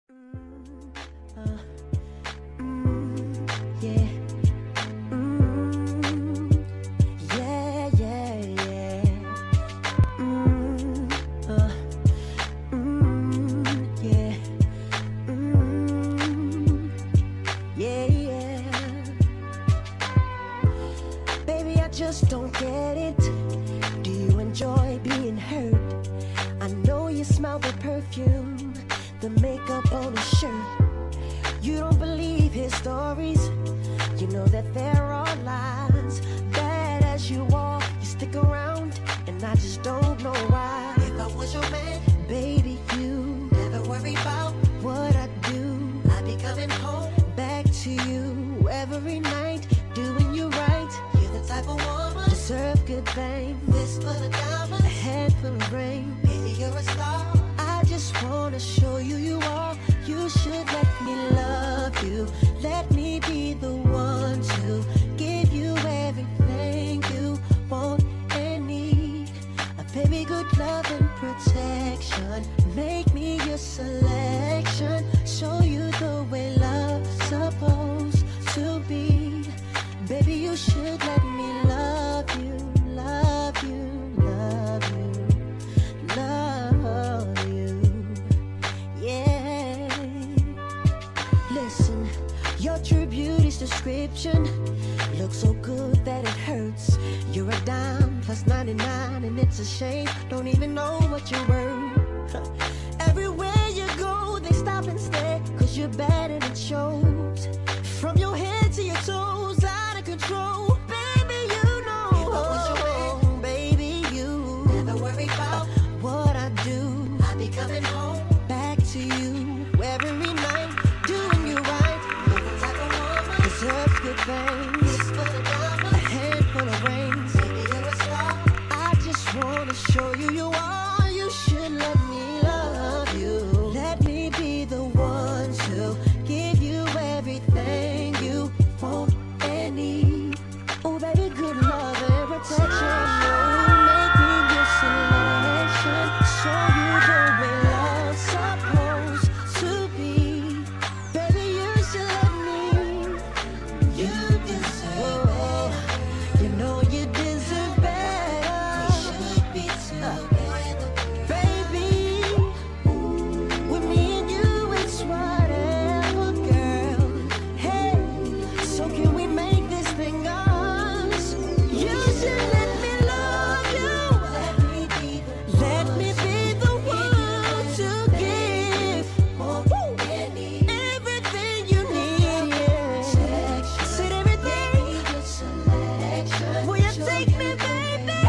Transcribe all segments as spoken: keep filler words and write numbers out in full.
Mm, uh, mm, yeah. Mm, yeah, yeah, yeah. Mm, uh, mm, yeah. Mm, yeah, yeah. Baby, I just don't get it. Do you enjoy being hurt? I know you smell the perfume, the makeup on his shirt. You don't believe his stories. You know that there are lies. Bad as you are, you stick around, and I just don't know why. If I was your man, baby, you never worry about what I do. I'd be coming home back to you every night, doing you right. You're the type of woman deserve good things. This for the diamonds, a handful of rain. Baby, you're a star. I just wanna show you you are. You should let me love you. Let me be the one to give you everything you want and need. A baby, good love and protection. Make me your selection. Show you the way love's supposed to be. Baby, you should let me love you, love you, love you, love you. Yeah. Listen, your true beauty's description looks so good that it hurts. You're a dime plus ninety-nine, and it's a shame. Don't even know what you're worth. Everywhere you go, they stop and stare, cause you're bad and it shows. From your head to your toes, out of control. Baby, you know. If I was your man, baby, you never worry about what I do. I'll be coming home back to you every night, doing you right. You're the type of woman deserves good things. This for the diamonds, a handful of rings. Baby, you're a star. I just wanna show you you are. You should let me love you. Let me be the one to give you everything you want and need. Oh, baby, good love and protection. Make me your selection. Show you the way love's supposed to be. Baby, you should let me. You deserve better. You know you deserve better. We should be together, baby. With me and you, it's whatever, girl. Hey, so can we make this thing ours? You should let me love you. Let me be the let me be the one to give everything you need. Yeah. Said everything. Will you take me, baby?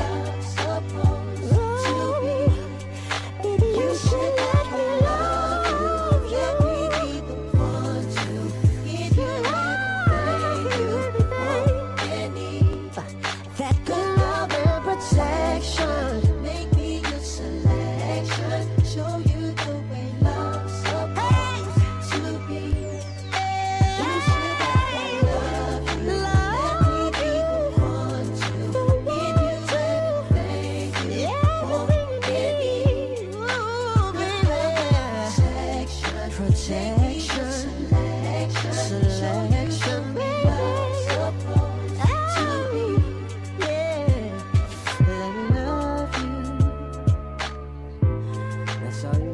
Ooh. Baby, you should let me love you. Let me be the one to give you everything you want and need. That good love and protection. Make me your selection. Show you the way love's supposed to be. You should let me love you. Let me be the one to give you everything you want and need. Ooh, baby. Protection, selection, selection, love's supposed to be. Yeah, let me love you. That's all you